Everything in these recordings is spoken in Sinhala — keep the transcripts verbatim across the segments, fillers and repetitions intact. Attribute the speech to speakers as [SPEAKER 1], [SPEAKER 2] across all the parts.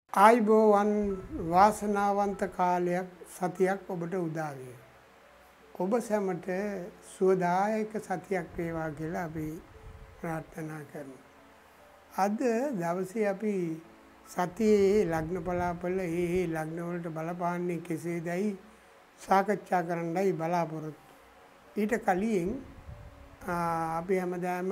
[SPEAKER 1] ආයිබෝවන් වාසනාවන්ත කාලයක් සතියක් ඔබට උදා වේවා. ඔබ සැමට සුවදායක සතියක් වේවා කියලා අපි ප්‍රාර්ථනා කරනවා. අද දවසේ අපි සතියේ ලග්න පලාපල ඒ ඒ ලග්න වලට බලපාන්නේ කෙසේදයි සාකච්ඡා කරන්නයි බලාපොරොත්තු. ඊට කලින් අපි හැමදාම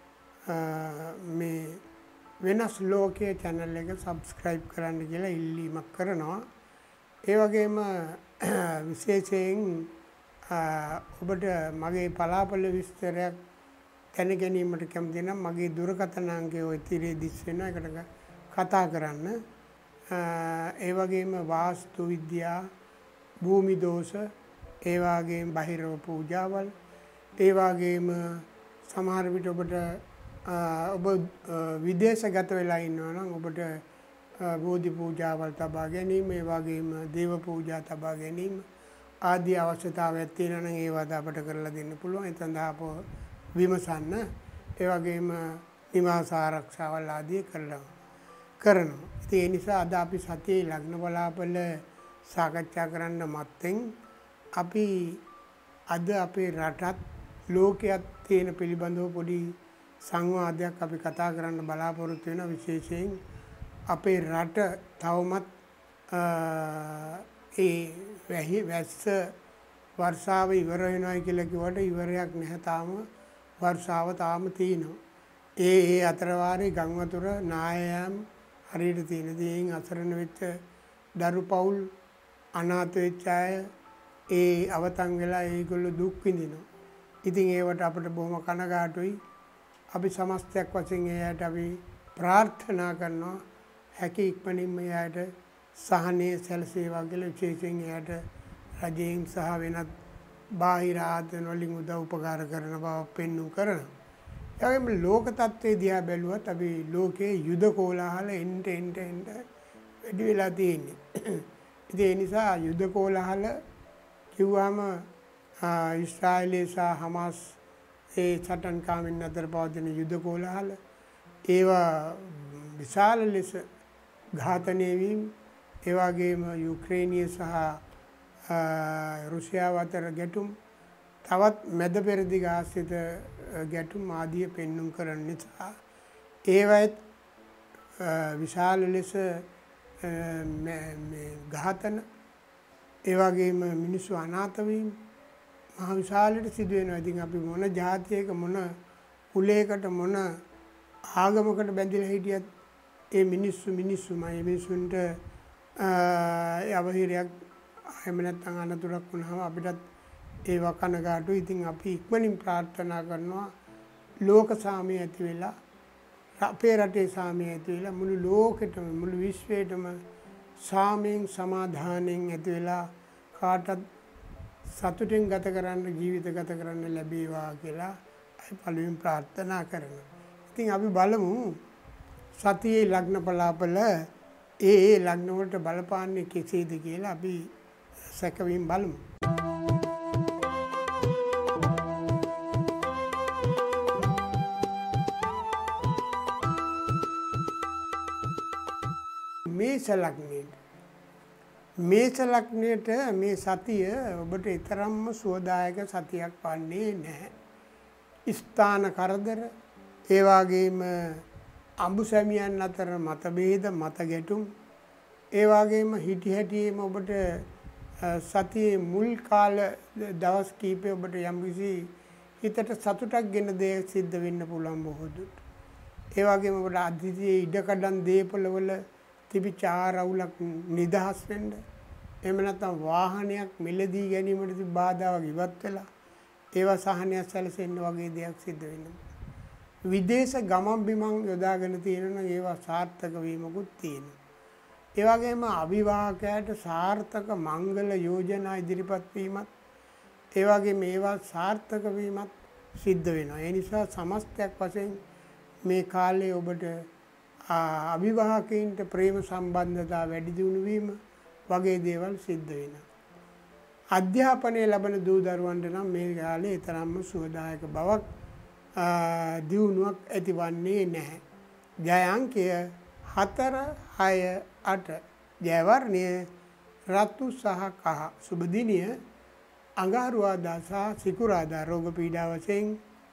[SPEAKER 1] මේ වෙනස් ලෝකයේ channel එක subscribe කරන්න කියලා ඉල්ලීමක් කරනවා. ඒ වගේම විශේෂයෙන් ඔබට මගේ පලාපල විස්තරයක් දැන ගැනීමට කැමති නම් මගේ දුරකථන අංකය ඔය තිරේ දිස් වෙනවා. ඒකට කතා කරන්න. ඒ වගේම වාස්තු විද්‍යා, භූමි දෝෂ, ඒ වගේම බහිරව පූජාවල්, ඒ වගේම සමහර විට ඔබට ඔබ විදේශගත වෙලා ඉන්නවා නම් ඔබට බෝධි පූජාවල් තබා ගැනීම, ඒ වගේම දේව පූජා තබා ගැනීම ආදී අවශ්‍යතාවයක් තියෙනවා නම් ඒවත් අපට කරලා දෙන්න පුළුවන්. ඒ සඳහා අප විමසන්න. ඒ වගේම නිවාස ආරක්ෂාවල් ආදී කරලා කරනවා. ඉතින් ඒ නිසා අද අපි සතියේ ලග්න බලාපල සාකච්ඡා කරන්න මත්තෙන් අපි අද අපේ රටත් ලෝකයක් තියෙන පිළිබඳව පොඩි සංවාදයක් අපි කතා කරන්න බලාපොරොත්තු වෙන. විශේෂයෙන් අපේ රට තවමත් ඒ වැහි වැස්ස වර්ෂාව ඉවර වෙනවා කියලා කිව්වට ඉවරයක් නැහැ. තාම වර්ෂාව තාම තියෙනවා. ඒ ඒ අතර වාරේ ගම් වතුර නායයන් හරියට තියෙන දේෙන් අසරණ වෙච්ච දරු පවුල්, අනාථ වෙච්ච අය ඒ අවතන් වෙලා ඒගොල්ලෝ දුක් විඳිනවා. ඉතින් ඒවට අපිට බොහොම කනගාටුයි. අපි සමස්තයක් වශයෙන් එයාට අපි ප්‍රාර්ථනා කරනවා හැකි ඉක්මනින්ම එයාට සහනය සැලසේවා කියලා. විශේෂයෙන් එයාට රජයෙන් සහ වෙනත් බාහිර ආයතන වලින් උදව් උපකාර කරන බව පෙන්වු කරනවා. ඒ වගේම ලෝක තත්ත්වයේ දිහා බැලුවත් අපි ලෝකයේ යුද කෝලාහල එන්ට එන්ට එන්ට වැඩි වෙලා තියෙන්නේ. ඉතින් ඒ නිසා යුද කෝලාහල කිව්වම ඊශ්‍රායලයේ සහ හමාස් ඒ සටන්කාමින් අතර පවතින යුද කෝලාහල ඒවා විශාල ලෙස ඝාතනය වීම, ඒ වගේම යුක්‍රේනිය සහ රුසියාව අතර ගැටුම්, තවත් මැද පෙරදිග ආශ්‍රිත ගැටුම් ආදිය පෙන්눔 කරන නිසා ඒවත් විශාල ලෙස ඝාතන, ඒ වගේම මිනිස්සු අනාථ වීම මහ විශාලට සිදු වෙනවා. ඉතින් අපි මොන ජාතියක මොන කුලයකට මොන ආගමකට බැඳිලා හිටියත් ඒ මිනිස්සු මිනිස්සුමයි. මේ මිනිස්සුන්ට අවහිරයක් එහෙම නැත්නම් අනතුරක් වුණාම අපිටත් ඒ වකනගාටු. ඉතින් අපි ඉක්මනින් ප්‍රාර්ථනා කරනවා ලෝක සාමය ඇති වෙලා, අපේ රටේ සාමය ඇති වෙලා, මුළු ලෝකෙටම මුළු විශ්වයටම සාමයෙන් සමාධානයෙන් ඇති වෙලා කාටත් සතුටින් ගත කරන්න, ජීවිත ගත කරන්න ලැබේවා කියලා අපි පළමුවෙන් ප්‍රාර්ථනා කරනවා. ඉතින් අපි බලමු සතියේ ලග්න පලාපල ඒ ඒ ලග්න වලට බලපාන්නේ කෙසේද කියලා අපි සැකවින් බලමු. මේෂ ලග්නයේ මේෂ ලග්නයට මේ සතිය ඔබට තරම්ම සුවදායක සතියක් වන්නේ නැහැ. ස්ථාන කරදර, ඒ වගේම අඹුසැමියන් අතර මතභේද, මත ගැටුම්, ඒ වගේම හිටි හැටියේම ඔබට සතියේ මුල් කාල දවස් කීපය ඔබට යම්කිසි හිතට සතුටක් ගෙන දේ සිද්ධ වෙන්න පුළුවන් බොහෝ දුරට. ඒ වගේම ඔබට අධිතියේ ඉඩකඩම් දේපළවල තිබිච්ච ආරවුලක් නිදහස් වෙන්න, එහෙම නැත්නම් වාහනයක් මිලදී ගැනීමට තිබ්බ බාධාවක් ඉවත් වෙලා ඒවා සහනයක් සැලසෙන්න වගේ දෙයක් සිද්ධ වෙනවා. විදේශ ගමන් බිමන් යොදාගෙන තියෙනවා, ඒවා සාර්ථක වීමකුත් තියෙනවා. ඒ වගේම අවිවාහකයට සාර්ථක මංගල යෝජනා ඉදිරිපත් වීමත්, ඒ වගේම ඒවා සාර්ථක වීමත් සිද්ධ වෙනවා. ඒ නිසා සමස්තයක් වශයෙන් මේ කාලේ ඔබට අවිවාහකයින්ට ප්‍රේම සම්බන්ධතා වැඩි දියුණු වීම වගේ දේවල් සිද්ධ වෙනවා. අධ්‍යාපනය ලබන දූ දරුවන්ට නම් මේ කාලේ තරම්ම සුවදායක බවක් දියුණුවක් ඇතිවන්නේ නැහැ. ජය අංකය හතර හය අට ජයවර්ණය රතු සහ කහ සුබ දිනය අඟහරුවාදා සහ සිකුරාදා රෝග පීඩා වශයෙන්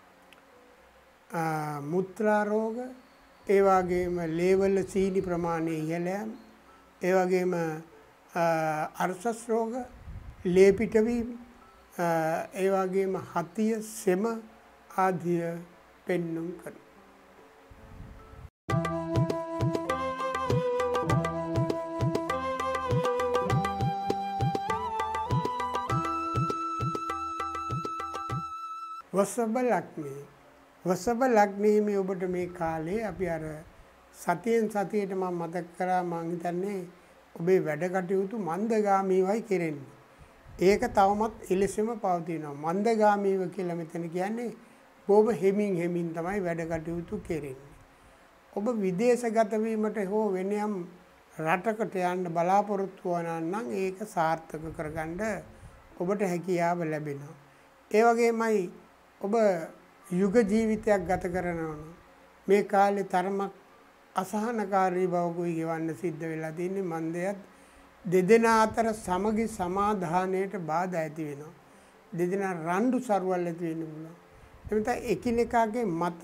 [SPEAKER 1] මුත්‍රා රෝග, ඒ වගේම ලේවල සීනි ප්‍රමාණය ඉහළ යාම, ඒ වගේම අර්ශස් රෝග, ලේ පිටවීම, ඒ වගේම හතිය, සෙම ආදිය පෙන්නුම් කරනවා. වසභ ලග්නය. වසභ ලග්නයේ මේ ඔබට මේ කාලේ අපි අර සතියෙන් සතියට මම මතක් කරා මං හිතන්නේ ඔබේ වැඩ කටයුතු මන්දගාමීවයි කෙරෙන්නේ. ඒක තවමත් එලෙසම පවතිනවා. මන්දගාමීව කියලා මෙතන කියන්නේ බොහොම හෙමින් හෙමින් තමයි වැඩ කටයුතු කෙරෙන්නේ. ඔබ විදේශගත වීමට හෝ වෙන යම් රටකට යන්න බලාපොරොත්තු වුණා නම් ඒක සාර්ථක කරගන්න ඔබට හැකියාව ලැබෙනවා. ඒ වගේමයි ඔබ යුග ජීවිතයක් ගත කරනවා නම් මේ කාලේ තරමක් අසහනකාරී බවකුයි ගෙවන්න සිද්ධ වෙලා තියෙන්නේ. මන්දයත් දෙදෙනා අතර සමගි සමාධානයට බාධා ඇති වෙනවා. දෙදෙනා රණ්ඩු සරුවල් ඇති වෙන්න පුළුවන්. එතන එකිනෙකාගේ මත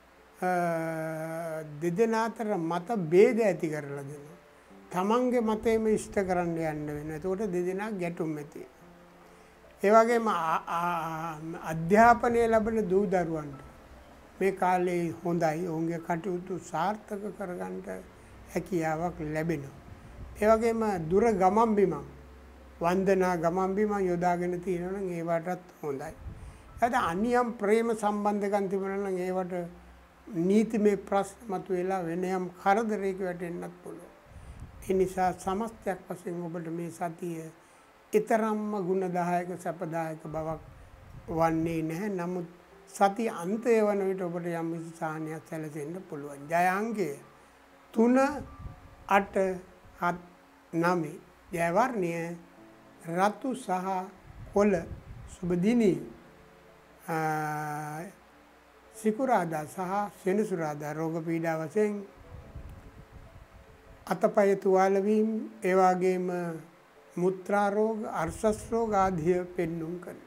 [SPEAKER 1] දෙදෙනා අතර මත ભેද ඇති කරලා දෙනවා. තමන්ගේ මතයම ඉෂ්ට කරන්න යන්න වෙනවා. එතකොට දෙදෙනා ගැටුම් ඇති වෙනවා. ඒ වගේම අධ්‍යාපනය ලැබෙන දූ දරුවන්ට මේ කාලේ හොඳයි. ඔවුන්ගේ කටයුතු සාර්ථක කරගන්න හැකියාවක් ලැබෙනවා. ඒ වගේම දුර ගමන් බිමන් වන්දනා ගමන් බිමන් යොදාගෙන තියෙනවා නම් ඒවටත් හොඳයි. එතන අනියම් ප්‍රේම සම්බන්ධකම් තිබුණා නම් ඒවට නීතිමය ප්‍රශ්න මතුවලා වෙන යම් කරදරයක වැටෙන්නත් පුළුවන්. ඒ නිසා සමස්තයක් වශයෙන් ඔබට මේ සතිය ඊතරම්ම ගුණදායක සැපදායක බවක් වන්නේ නැහැ. නමුත් සති අන්තය වන විට ඔබට යම් කිසි සාහනයක් සැලසෙන්න පුළුවන්. ජය අංකය තුන අට හත් නවය. ජය වර්ණය රතු සහ කොළ සුබ දිනය සිකුරාදා සහ සෙනසුරාදා රෝග පීඩා වශයෙන් අතපය තුවාල වීම, ඒ වගේම මුත්‍රා රෝග, අර්ශස් රෝග ආදිය පෙන්නුම් කරනවා.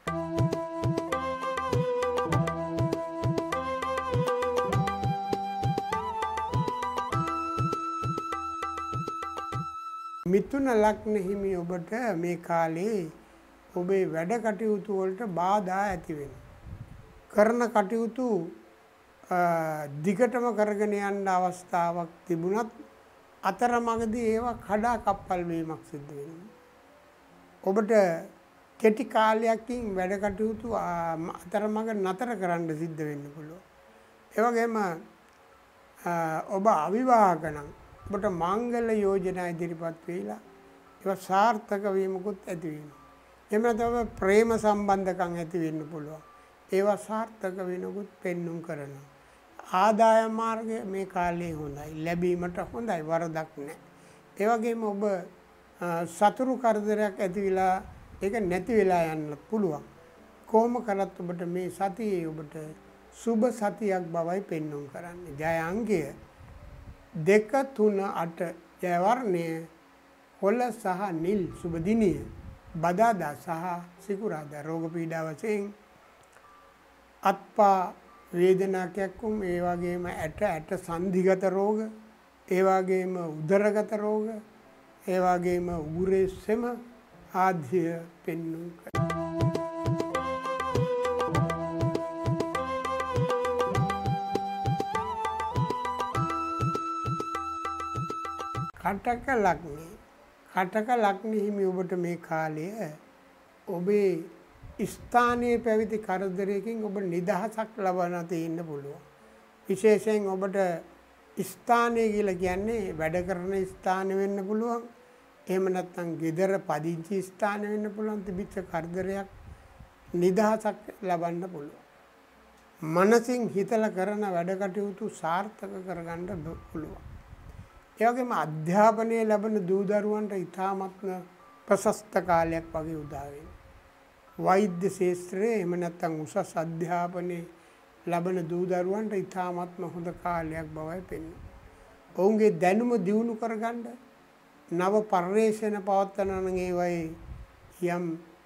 [SPEAKER 1] මිථුන ලග්න හිමි ඔබට මේ කාලේ ඔබේ වැඩ කටයුතු වලට බාධා ඇති වෙනවා. කරන කටයුතු දිගටම කරගෙන යන්න අවස්ථාවක් තිබුණත් අතරමඟදී ඒවා කඩා කප්පල් වීමක් සිද්ධ වෙනවා. ඔබට කෙටි කාලයකින් වැඩ කටයුතු අතරමඟ නතර කරන්න සිද්ධ වෙන්න පුළුවන්. ඒ වගේම ඔබ අවිවාහක නම් ඔබට මංගල යෝජනා ඉදිරිපත් වෙලා ඒවා සාර්ථක වීමකුත් ඇති වෙනවා. එහෙම නැත්නම් ප්‍රේම සම්බන්ධකම් ඇති වෙන්න පුළුවන්. ඒවා සාර්ථක වෙනකුත් පෙන්눔 කරනවා. ආදායම් මාර්ගය මේ කාලේ හොඳයි. ලැබීමට හොඳයි. වරදක් නැහැ. ඒ වගේම ඔබ සතුරු කරදරයක් ඇති වෙලා ඒක නැති වෙලා යන්න පුළුවන්. කොහොම කරත් ඔබට මේ සතියේ ඔබට සුබ සතියක් බවයි පෙන්눔 කරන්නේ. ජය අංකය දෙක තුන අට. ජය වර්ණය කොළ සහ නිල් සුබ දිනය බදාදා සහ සිකුරාදා රෝග පීඩා වශයෙන් අත්පා වේදනා කැක්කුම්, ඒ වගේම ඇට ඇට සංධිගත රෝග, ඒ වගේම උදරගත රෝග, ඒ වගේම උගුරේ සෙම ආදිය පෙන්වුම් කරනවා. කටක ලග්නේ. කටක ලග්නේ හිමි ඔබට මේ කාලය ඔබේ ස්ථානීය පැවති කරදරයකින් ඔබ නිදහසක් ලබන තියෙන්න පුළුවන්. විශේෂයෙන් ඔබට ස්ථානය කියලා කියන්නේ වැඩ කරන ස්ථාන වෙන්න පුළුවන්. එහෙම නැත්නම් ගෙදර පදිංචි ස්ථාන වෙන්න පුළුවන්. තිබිච්ච කරදරයක් නිදහසක් ලබන්න පුළුවන්. මනසින් හිතලා කරන වැඩ කටයුතු සාර්ථක කරගන්න පුළුවන්. ඒ වගේම අධ්‍යාපනය ලැබෙන දූ දරුවන්ට ඉතාමත්ම ප්‍රශස්ත කාලයක් වගේ උදා වෙනවා. වෛද්‍ය ශාස්ත්‍රයේ එහෙම නැත්නම් උසස් අධ්‍යාපනයේ ලබන දූ දරුවන්ට ඉතාමත්ම හොඳ කාලයක් බවයි පෙන්වන්නේ. ඔවුන්ගේ දැනුම දියුණු කරගන්න නව පර්යේෂණ පවත්වනවා නම් ඒවයි යම්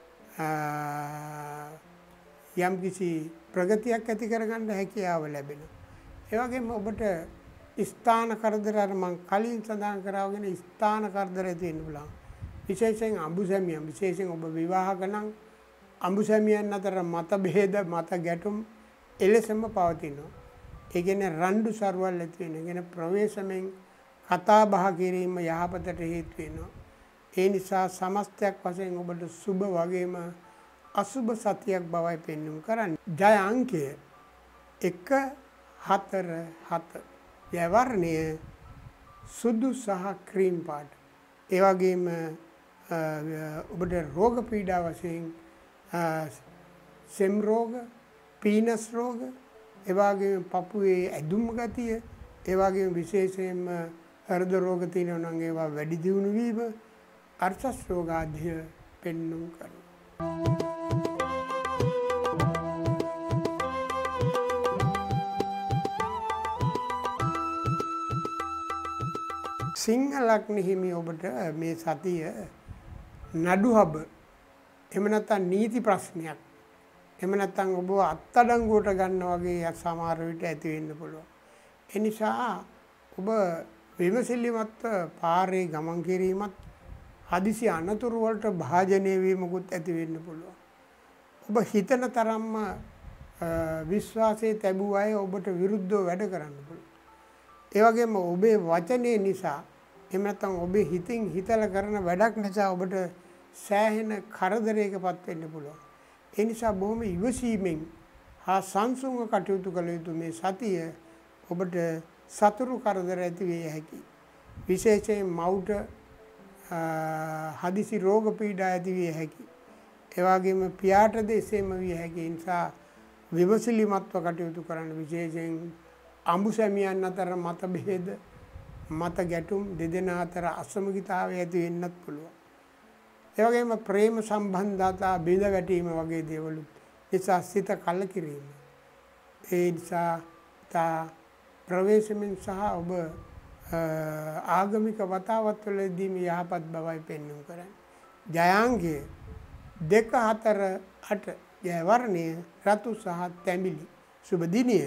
[SPEAKER 1] යම් කිසි ප්‍රගතියක් ඇති කරගන්න හැකියාව ලැබෙනවා. ඒ වගේම ඔබට ස්ථාන කරදර අර මම කලින් සඳහන් කරා වගේ ස්ථාන කරදර ඇති වෙන්න පුළුවන්. විශේෂයෙන් අඹුසැමියන් විශේෂයෙන් ඔබ විවාහක නම් අඹුසැමියන් අතර මත බෙහෙද මත ගැටුම් එලෙසම පවතිනවා. ඒ කියන්නේ රණ්ඩු සරුවල් ඇති වෙනවා. ඒ කියන්නේ ප්‍රවේශමෙන් කතා බහ කිරීම යහපතට හේතු වෙනවා. ඒ නිසා සමස්තයක් වශයෙන් ඔබට සුබ වගේම අසුබ සතියක් බවයි පෙන්වුම් කරන්නේ. ජය අංකය එක හතර හත. ජය වර්ණය සුදු සහ ක්‍රීම් පාට. ඒ වගේම ඔබට රෝග පීඩා වශයෙන් සෙම් රෝග, පීනස් රෝග, ඒ වගේම පපුවේ ඇදුම් ගතිය, ඒ වගේම විශේෂයෙන්ම හෘද රෝග තියෙනවා නම් ඒවා වැඩි දියුණු වීම, අර්ශස් රෝග ආදිය පෙන්වුම් කරනවා. සිංහ ලග්න හිමි ඔබට මේ සතිය නඩු හබ එහෙම නැත්නම් නීති ප්‍රශ්නයක් එහෙම නැත්නම් ඔබ අත්අඩංගුවට ගන්න වගේ සමහර විට ඇති වෙන්න පුළුවන්. ඒ නිසා ඔබ විමසිලිමත් පාරේ ගමන් කිරීමත් හදිසි අනතුරු වලට භාජනය වීමකුත් ඇති වෙන්න පුළුවන්. ඔබ හිතන තරම්ම විශ්වාසයේ තැබුව අය ඔබට විරුද්ධව වැඩ කරන්න පුළුවන්. ඒ වගේම ඔබේ වචනේ නිසා එහෙම නැත්නම් ඔබේ හිතින් හිතලා කරන වැඩක් නිසා ඔබට සෑහෙන කරදරයකපත් වෙන්න පුළුවන්. ඒ නිසා බොහොම ඉවසීමෙන් හා සංසුන්ව කටයුතු කළ යුතු මේ සතිය ඔබට සතුරු කරදර ඇති විය හැකියි. විශේෂයෙන් මවුට හදිසි රෝග පීඩා ඇති විය හැකියි. ඒ වගේම පියාටද එසේම විය හැකියි. ඒ නිසා විමසිලිමත්ව කටයුතු කරන්න. විශේෂයෙන් අඹුසැමියන් අතර මත බෙහෙද මත ගැටුම් දෙදෙනා අතර අසමගිතාවය ඇති වෙන්නත් පුළුවන්. ඒ වගේම ප්‍රේම සම්බන්ධතා බිඳ වැටීම වගේ දේවලුත් නිසා සිත කලකිරීම. ඒ නිසා තා ප්‍රවේශමෙන් සහ ඔබ ආගමික වතාවත් වලදී මේ යහපත් බවයි පෙන්වුම් කරන්නේ. ජයාංගය දෙක හතර අට. ජය වර්ණය රතු සහ තැඹිලි. සුබ දිනය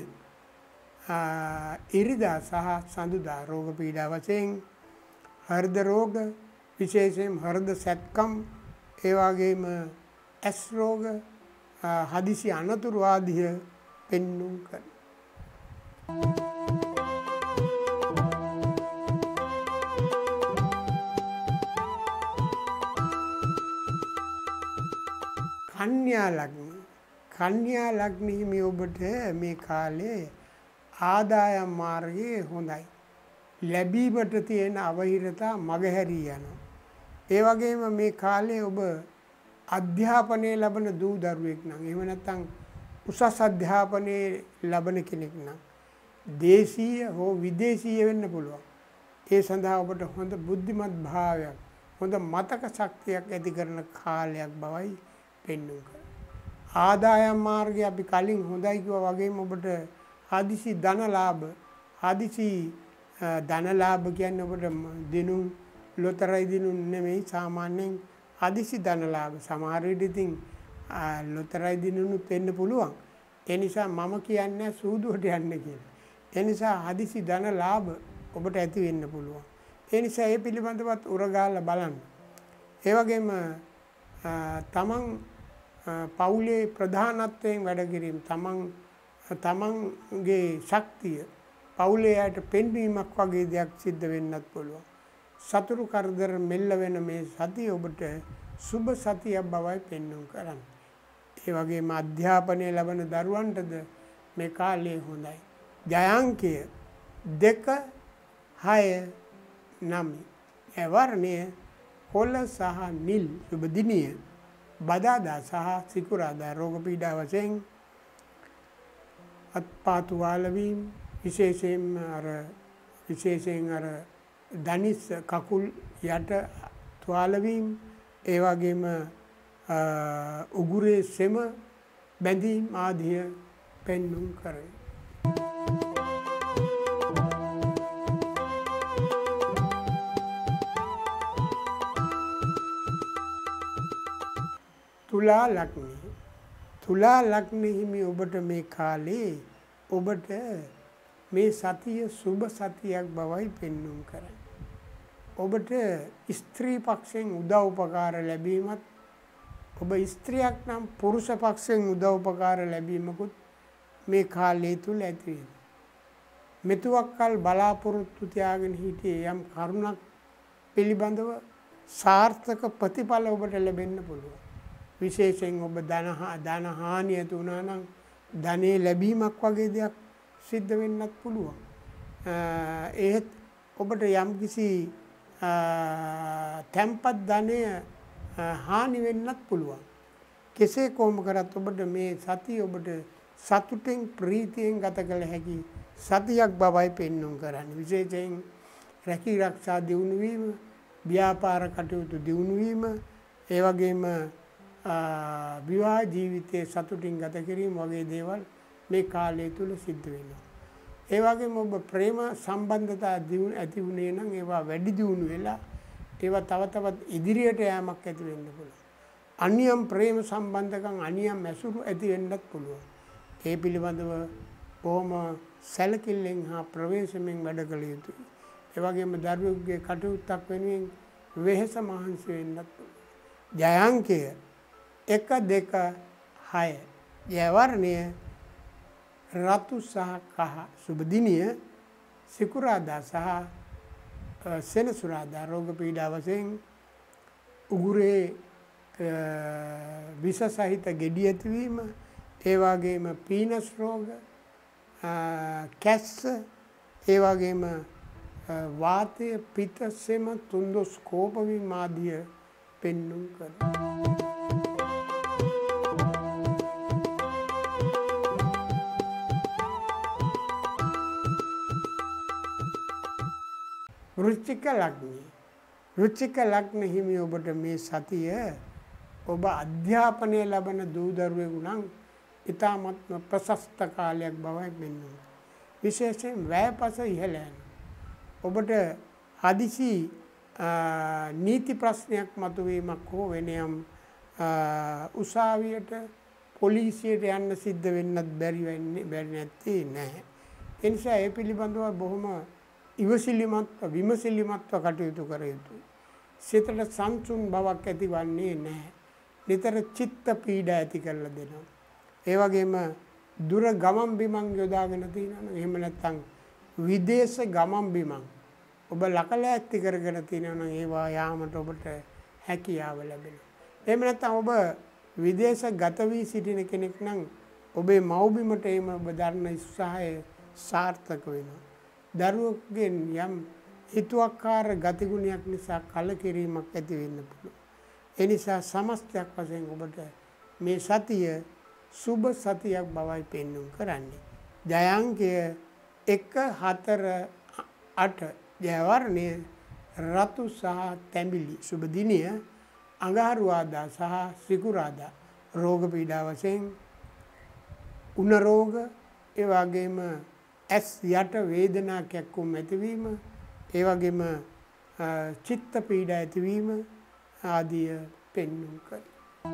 [SPEAKER 1] ඉරිදා සහ සඳුදා. රෝග පීඩා වශයෙන් හෘද රෝග, විශේෂයෙන් හෘද සැත්කම්, ඒ වගේම ඇස් රෝග, හදිසි අනතුරු ආදිය පෙන්වුම් කරනවා. කන්‍යා ලග්න. කන්‍යා ලග්න හිමි ඔබට මේ කාලේ ආදායම් මාර්ගයේ හොඳයි. ලැබීමට තියෙන අවහිරතා මගහැරී යනවා. ඒ වගේම මේ කාලේ ඔබ අධ්‍යාපනය ලබන දූ දරුවෙක් නම් එහෙම නැත්නම් උසස් අධ්‍යාපනය ලබන කෙනෙක් නම් දේශීය හෝ විදේශීය වෙන්න පුළුවන්. ඒ සඳහා ඔබට හොඳ බුද්ධිමත් භාවයක්, හොඳ මතක ශක්තියක් ඇති කරන කාලයක් බවයි පෙන්වුම් කරන්නේ. ආදායම් මාර්ගය අපි කලින් හොඳයි කිව්වා වගේම ඔබට හදිසි ධනලාභ, හදිසි ධනලාභ කියන්නේ ඔබට දිනුම් ලොතරැයි දිනුම් නෙමෙයි, සාමාන්‍යයෙන් හදිසි ධනලාභ. සමහර විට ඉතින් ලොතරැයි දිනුනුත් වෙන්න පුළුවන්. ඒ නිසා මම කියන්නේ සූදුවට යන්න කියලා. ඒ නිසා හදිසි ධනලාභ ඔබට ඇති වෙන්න පුළුවන්. ඒ නිසා ඒ පිළිබඳවත් උරගාලා බලන්න. ඒ වගේම තමන් පවුලේ ප්‍රධානත්වයෙන් වැඩ කිරීම, තමන් තමන්ගේ ශක්තිය පවුලේ අයට පෙන්වීමක් වගේ දෙයක් සිද්ධ වෙන්නත් පුළුවන්. සතුරු කරදර මෙල්ල වෙන මේ සතිය ඔබට සුබ සතියක් බවයි පෙන්වුම් කරන්නේ. ඒ වගේම අධ්‍යාපනය ලබන දරුවන්ටද මේ කාලේ හොඳයි. ජයාංකය දෙක හය නම. ඒ වර්ණය කොළ සහ නිල්. සුබ දිනය බදාදා සහ සිකුරාදා. රෝග පීඩා වශයෙන් අත්පාතු වාලවීම, විශේෂයෙන් අර විශේෂයෙන් අර දනිස් කකුල් යට තුවාල වීම, ඒ වගේම උගුරේ සෙම බැඳීම් ආදිය පෙන්වුම් කරයි. තුලා ලග්නය. තුලා ලග්න හිමි ඔබට මේ කාලේ ඔබට මේ සතිය සුබ සතියක් බවයි පෙන්වුම් කරන්නේ. ඔබට ස්ත්‍රී පක්ෂයෙන් උදව් උපකාර ලැබීමත් ඔබ ස්ත්‍රියක් නම් පුරුෂ පක්ෂයෙන් උදව් උපකාර ලැබීමකුත් මේ කාලය තුල ඇති වෙනවා. මෙතුවක්කල් බලාපොරොත්තු තියාගෙන හිටියේ යම් කරුණක් පිළිබඳව සාර්ථක ප්‍රතිඵල ඔබට ලැබෙන්න පුළුවන්. විශේෂයෙන් ඔබ ධන ධන හානිය ඇති වුණා නම් ධනෙ ලැබීමක් වගේ දෙයක් සිද්ධ වෙන්නත් පුළුවන්. ඒත් ඔබට යම්කිසි තැම්පත් ධනය හානි වෙන්නත් පුළුවන්. කෙසේ කොහොම කරත් ඔබට මේ සතිය ඔබට සතුටෙන් ප්‍රීතියෙන් ගත කළ හැකි සතියක් බවයි පෙන්වුම් කරන්නේ. විශේෂයෙන් රැකී ආරක්ෂා දියුණු වීම, ව්‍යාපාර කටයුතු දියුණු වීම, ඒ වගේම විවාහ ජීවිතයේ සතුටින් ගත කිරීම වගේ දේවල් මේ කාලය තුල සිද්ධ වෙනවා. ඒ වගේම ඔබ ප්‍රේම සම්බන්ධතා දියුණු ඇති වුණේ නම් ඒවා වැඩි දියුණු වෙලා ඒවා තව තවත් ඉදිරියට යෑමක් ඇති වෙන්න පුළුවන්. අනියම් ප්‍රේම සම්බන්ධකම් අනියම් ඇසුරු ඇති වෙන්නත් පුළුවන්. ඒ පිළිබඳව බොහොම සැලකිල්ලෙන් හා ප්‍රවේශමෙන් වැඩ කළ යුතුයි. ඒ වගේම දරුවෙකුගේ කටයුත්තක් වෙනුවෙන් වෙහෙස මහන්සි වෙන්නත් පුළුවන්. ජයාංකය එක දෙක හය. ජයවර්ණය රතු සහ කහ. සුබ දිනය සිකුරාදා සහ සෙනසුරාදා. රෝග පීඩා වශයෙන් උගුරේ විස සහිත ගෙඩි ඇතිවීම, ඒ වගේම පීනස් රෝග, කැස්ස, ඒ වගේම වාතය, පිත, සෙම, තුන්දොස් කෝප වීම ආදිය පෙන්වුම් කරනවා. වෘශ්චික ලග්නය. වෘශ්චික ලග්න හිමි ඔබට මේ සතිය ඔබ අධ්‍යාපනය ලබන දූ දරුවෙකු නම් ඉතාමත්ම ප්‍රශස්ත කාලයක් බවයි පෙන්වන්නේ. විශේෂයෙන් වැයපස ඉහළ යන ඔබට හදිසි නීති ප්‍රශ්නයක් මතුවීමක් හෝ වෙන යම් උසාවියට පොලිසියට යන්න සිද්ධ වෙන්නත් බැරි වෙන්නේ බැරි නැත්තේ නැහැ. ඒ නිසා ඒ පිළිබඳව බොහොම ඉවසිලිමත්ව විමසිලිමත්ව කටයුතු කර යුතුයි. සිතට සංසුන් බවක් ඇතිවන්නේ නැහැ. නිතර චිත්ත පීඩා ඇති කරලා දෙනවා. ඒ වගේම දුර ගමන් බිමන් යොදාගෙන තියෙනවා නම් එහෙම නැත්නම් විදේශ ගමන් බිමන් ඔබ ලකලෑස්ති කරගෙන තියෙනවා නම් ඒවා යාමට ඔබට හැකියාව ලැබෙනවා. එහෙම නැත්නම් ඔබ විදේශ ගත වී සිටින කෙනෙක් නම් ඔබේ මව්බිමට එීම ඔබ දරන උත්සාහය සාර්ථක වෙනවා. දරුවෙකුගෙන් යම් හිතුවක්කාර ගතිගුණයක් නිසා කලකිරීමක් ඇති වෙන්න පුළුවන්. ඒ නිසා සමස්තයක් වශයෙන් ඔබට මේ සතිය සුබ සතියක් බවයි පෙන්වුම් කරන්නේ. ජයාංකය එක හතර අට. ජයවර්ණය රතු සහ තැඹිලි. සුබ දිනය අඟහරුවාදා සහ සිකුරාදා. රෝග පීඩා වශයෙන් උණ රෝග, ඒ වගේම ඇස් යට වේදනා කැක්කුම් ඇතිවීම, ඒ වගේම චිත්ත පීඩා ඇතිවීම ආදිය පෙන්වුම් කරයි.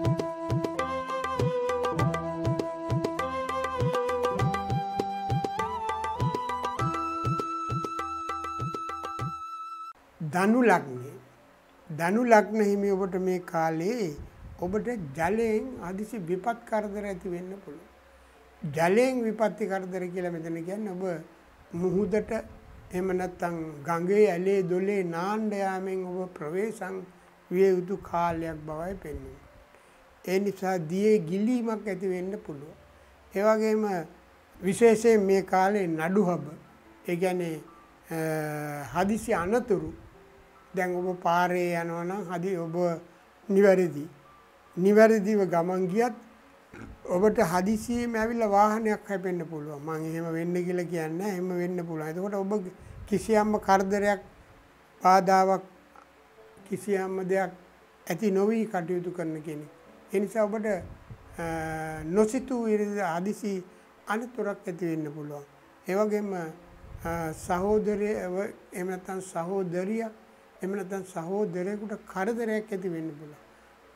[SPEAKER 1] ධනු ලග්නය. ධනු ලග්න හිමි ඔබට මේ කාලේ ඔබට ජලයෙන් හදිසි විපත් කරදර ඇති වෙන්න පුළුවන්. ජලයෙන් විපත්ති කරදර කියලා මෙතන කියන්නේ ඔබ මුහුදට එහෙම නැත්නම් ගඟේ ඇලේ දොලේ නාන්න යාමෙන් ඔබ ප්‍රවේශම් විය යුතු කාලයක් බවයි පෙන්වන්නේ. ඒ නිසා දියේ ගිලීමක් ඇති වෙන්න පුළුවන්. ඒ වගේම විශේෂයෙන් මේ කාලේ නඩුහබ, ඒ කියන්නේ හදිසි අනතුරු. දැන් ඔබ පාරේ යනවා නම් හදි ඔබ නිවැරදි නිවැරදිව ගමන් ගියත් ඔබට හදිසියෙම ඇවිල්ලා වාහනයක් හැපෙන්න පුළුවන්. මම එහෙම වෙන්න කියලා කියන්නේ එහෙම වෙන්න පුළුවන්. එතකොට ඔබ කිසියම්ම කරදරයක්, බාධාවක්, කිසියම්ම දෙයක් ඇති නොවි කටයුතු කරන කෙනෙක්. ඒ නිසා ඔබට නොසිතූ හදිසි අනතුරක් ඇති වෙන්න පුළුවන්. ඒ වගේම සහෝදරය එහෙම නැත්නම් සහෝදරියක් එහෙම නැත්නම් සහෝදරයෙකුට කරදරයක් ඇති වෙන්න පුළුවන්.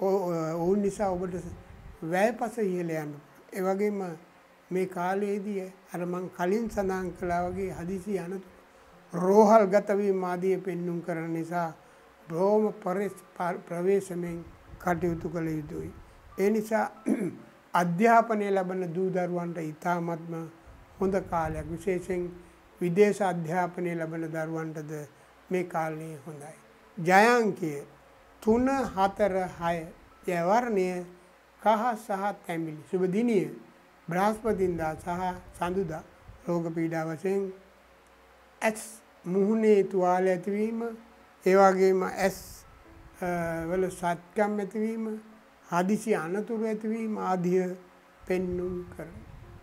[SPEAKER 1] ඔවුන් නිසා ඔබට වැයපස ඉහළ යන්න. ඒ වගේම මේ කාලයේදී අර මං කලින් සඳහන් කළා වගේ හදිසි අනතුරු රෝහල් ගත වීම ආදී පෙන්눔 කරන නිසා බොහොම ප්‍රවේශමෙන් කටයුතු කළ යුතුයි. ඒ නිසා අධ්‍යාපනය ලබන දූ දරුවන්ට ඉතාමත්ම හොඳ කාලයක්. විශේෂයෙන් විදේශ අධ්‍යාපනය ලබන දරුවන්ටද මේ කාලේ හොඳයි. ජයාංකය තුන හතර හය යවර්ණය කහ සහ තැඹිලි. සුබ දිනිය බ්‍රහස්පතින්දා සහ සඳුදා රෝග පීඩා වශයෙන් ඇස් මුහුණේ තුවාල ඇතිවීම, ඒ වගේම ඇස් වල සත්කම් ඇතිවීම, හදිසි අනතුරු ඇතිවීම ආදිය පෙන්눔 කරනවා.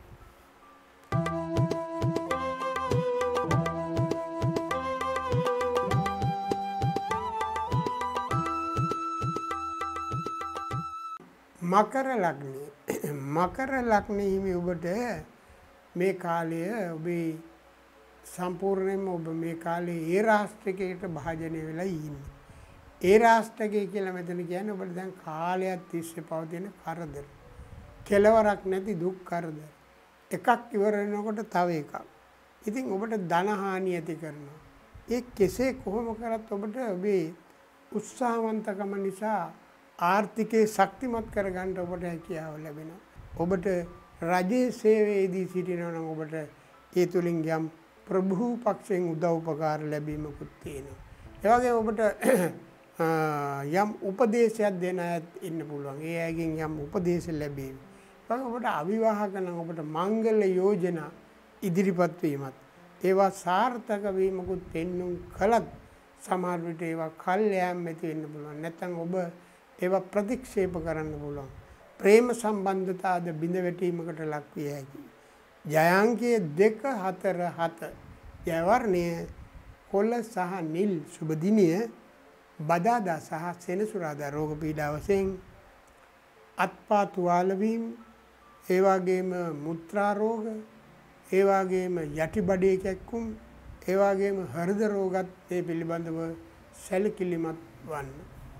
[SPEAKER 1] මකර ලග්නය. මකර ලග්න හිමි ඔබට මේ කාලය ඔබේ සම්පූර්ණයෙන්ම ඔබ මේ කාලේ ඒ රාෂ්ට්‍රයකට භාජනය වෙලා ඉන්නේ. ඒ රාෂ්ට්‍රකය කියලා මෙතන කියන්නේ ඔබට දැන් කාලයක් තිස්සේ පවතින කරදර. කෙලවරක් නැති දුක් කරදර. එකක් ඉවර වෙනකොට තව එකක්. ඉතින් ඔබට ධන හානිය ඇති කරනවා. ඒ කෙසේ කොහොම කරත් ඔබට ඔබේ උත්සාහවන්තකම නිසා ආර්ථිකේ ශක්තිමත් කරගන්න ඔබට හැකියාව ලැබෙනවා. ඔබට රජයේ සේවයේදී සිටිනවා නම් ඔබට ඒ තුලින් යම් ප්‍රභූ පක්ෂයෙන් උදව් උපකාර ලැබීමකුත් තියෙනවා. ඒ වගේම ඔබට යම් උපදේශයක් දෙන අයත් ඉන්න පුළුවන්. ඒ අයගෙන් යම් උපදේශ ලැබීම. ඒ ඔබට අවිවාහක නම් ඔබට මංගල යෝජනා ඉදිරිපත් වීමත් ඒවා සාර්ථක වීමකුත් පෙන්눔 කළත් සමහර විට ඒවා කල්යම් ඇති වෙන්න පුළුවන්. නැත්නම් ඔබ ඒවා ප්‍රතික්ෂේප කරන්න පුළුවන්. ප්‍රේම සම්බන්ධතාවද බිඳ වැටීමකට ලක් විය හැකියි. ජයාංකයේ දෙක හතර හත යවර්ණය කොළ සහ නිල් සුබ දිනිය බදාදා සහ සෙනසුරාදා රෝග පීඩා වශයෙන් අත්පා තුවාල වීම, ඒ වගේම මුත්‍රා රෝග, ඒ වගේම යටි බඩේ කැක්කුම්, ඒ වගේම හෘද රෝගත් මේ පිළිබඳව සැලකිලිමත් වන්න.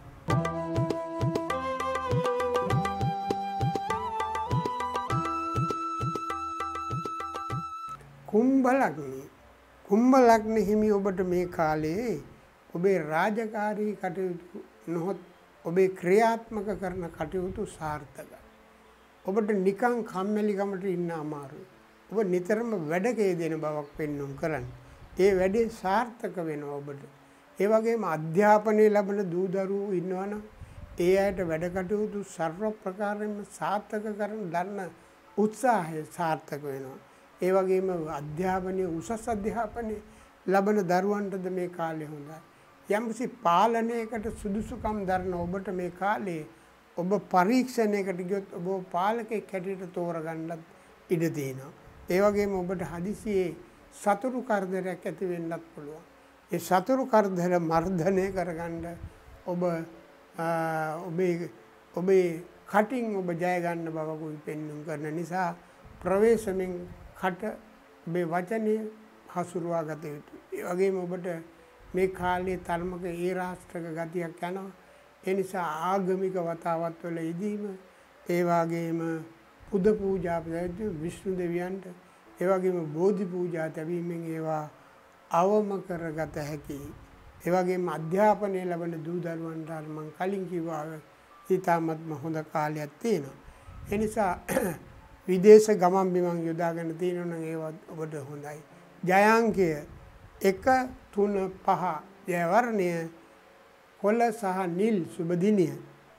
[SPEAKER 1] කුම්භ ලග්නය. කුම්භ ලග්න හිමි ඔබට මේ කාලේ ඔබේ රාජකාරී කටයුතු නොහොත් ඔබේ ක්‍රියාත්මක කරන කටයුතු සාර්ථකයි. ඔබට නිකං කම්මැලිකමට ඉන්න අමාරුයි. ඔබ නිතරම වැඩකේ දෙන බවක් පෙන්눔 කරන්නේ. ඒ වැඩේ සාර්ථක වෙනවා ඔබට. ඒ වගේම අධ්‍යාපනය ලබන දූ දරුවෝ ඉන්නවනම් ඒ අයට වැඩ කටයුතු සර්ව ප්‍රකාරයෙන්ම සාර්ථක කරන දරන උත්සාහය සාර්ථක වෙනවා. ඒ වගේම අධ්‍යාපනය උසස් අධ්‍යාපනය ලබන දරුවන්ටද මේ කාලේ හොඳයි. යම්කිසි පාලනයකට සුදුසුකම් දරන ඔබට මේ කාලේ ඔබ පරීක්ෂණයකට ගියොත් ඔබ පාලකෙක් හැටියට තෝරගන්නත් ඉඩ තියෙනවා. ඒ වගේම ඔබට හදිසියේ සතුරු කරදරයක් ඇති වෙන්නත් පුළුවන්. ඒ සතුරු කරදර මර්ධනය කරගන්න ඔබ ඔබේ ඔබේ කටින් ඔබ ජය ගන්න බවකුයි පෙන්눔 කරන නිසා ප්‍රවේශමෙන් කට ඔබේ වචනය හසුරුවා ගත යුතුයි. ඒ වගේම ඔබට මේ කාලේ ධර්මක ඒ රාෂ්ට්‍රක ගතියක් යනවා. ඒ නිසා ආගමික වතාවත් වල යෙදීම, ඒ වගේම පුද පූජා පැවැත්වීම විෂ්ණු දෙවියන්ට, ඒ වගේම බෝධි පූජා තැබීමෙන් ඒවා අවම කරගත හැකියි. ඒ වගේම අධ්‍යාපනය ලබන දූ දරුවන්ට මම කලින් කිව්වා ඉතාමත්ම හොඳ කාලයක් තියෙනවා. ඒ නිසා විදේශ ගමන් බිමන් යොදාගෙන තියෙනවා නම් ඒවත් ඔබට හොඳයි. ජයාංකය එක තුන පහ යවර්ණය කොළ සහ නිල් සුබ දිනිය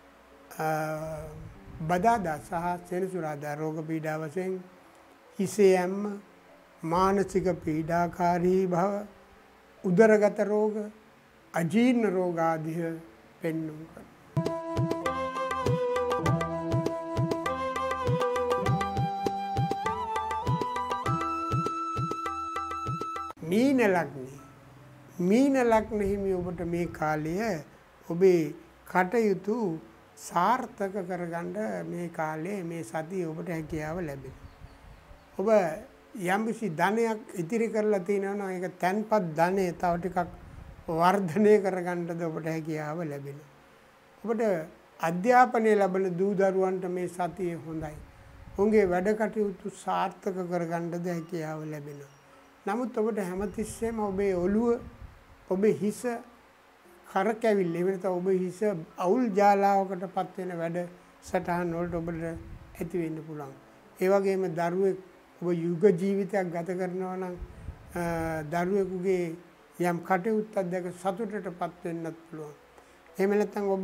[SPEAKER 1] බදාදා සහ සෙනසුරාදා රෝග පීඩා වශයෙන් හිසේ ඇම්ම, මානසික පීඩාකාරී භව, උදරගත රෝග, අජීර්ණ රෝග ආදිය පෙන්눔 කරනවා. මීන ලග්නය. මීන ලග්න හිමි ඔබට මේ කාලය ඔබේ කටයුතු සාර්ථක කරගන්න මේ කාලේ මේ සතිය ඔබට හැකියාව ලැබෙනවා. ඔබ යම්කිසි ධනයක් ඉතිරි කරලා තියෙනවා නම් ඒක තැන්පත් ධනය තව ටිකක් වර්ධනය කරගන්නද ඔබට හැකියාව ලැබෙනවා. ඔබට අධ්‍යාපනය ලබන දූ දරුවන්ට මේ සතිය හොඳයි. උන්ගේ වැඩ කටයුතු සාර්ථක කරගන්නද හැකියාව ලැබෙනවා. නමුත් ඔබට හැමතිස්සෙම ඔබේ ඔළුව ඔබේ හිස කරකැවිල්ල එහෙම නැත්නම් ඔබේ හිස අවුල් ජාලාවකට පත් වෙන වැඩ සටහන් වලට ඔබට ඇති වෙන්න පුළුවන්. ඒ වගේම දරුවෙක් ඔබ යුග ජීවිතයක් ගත කරනවා නම් දරුවෙකුගේ යම් කටයුත්තක් දැක සතුටටපත් වෙන්නත් පුළුවන්. එහෙම නැත්නම් ඔබ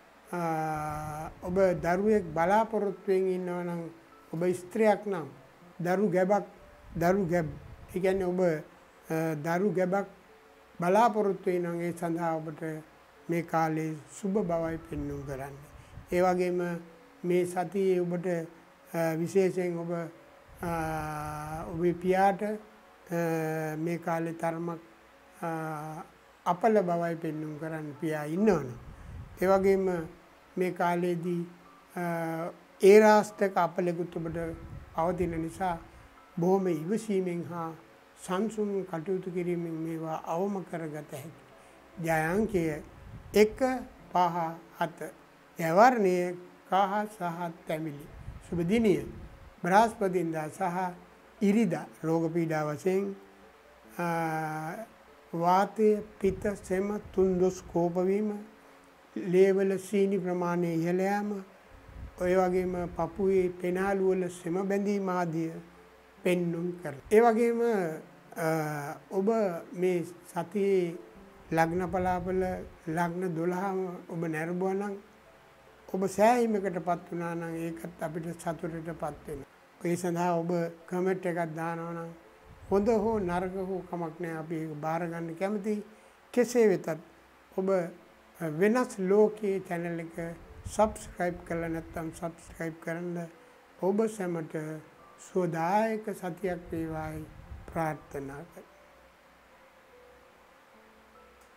[SPEAKER 1] ඔබ දරුවෙක් බලාපොරොත්තුෙන් ඉන්නවා නම් ඔබ ස්ත්‍රියක් නම් දරු ගැබක් දරු ගැබ් ඒ කියන්නේ ඔබ දරු ගැබක් බලාපොරොත්තු වෙනවා ඒ සඳහා ඔබට මේ කාලේ සුබ බවයි පෙන්වුම් කරන්නේ. ඒ වගේම මේ සතියේ ඔබට විශේෂයෙන් ඔබ ඔබේ පියාට මේ කාලේ තරමක් අපල බවයි පෙන්වුම් කරන්න පියා ඉන්නවනේ. ඒ වගේම මේ කාලේදී ඒ රාස්තක අපලෙකුත් ඔබට පවතින නිසා බොහොම ඉවසීමෙන් හා සංසුන් කටයුතු කිරීමෙන් මේවා අවම කරගත හැකි. ජයාංකය එක පහ හත. යවර්ණය කහ සහ තැමිලි. සුබ දිනය බ්‍රහස්පතින්දා සහ ඉරිදා රෝග පීඩා වශයෙන් වාතය පිත්ත සෙම තුන් දොස් කෝප වීම ලේවල සීනි ප්‍රමාණය ඉහළ යාම ඔය වගේම පපුවේ පෙනාලු වල සෙම බැඳීම ආදිය පෙන්눔 කරනවා. ඒ වගේම ඔබ මේ සතියේ ලග්න පලාපල ලග්න දොළහම ඔබ නැරඹුවා නම් ඔබ සෑහීමකටපත් වුණා නම් ඒකත් අපිට සතුටටපත් වෙනවා. ඒ සඳහා ඔබ කමෙන්ට් එකක් දානවා නම් හොඳ හෝ නරක හෝ කමක් නැහැ අපි ඒක බාර ගන්න කැමතියි. කෙසේ වෙතත් ඔබ වෙනස් ලෝකයේ channel එක subscribe කරලා නැත්නම් subscribe කරන්න ඔබ සැමට සුවදායක සතියක් වේවායි ප්‍රාර්ථනා කරමි.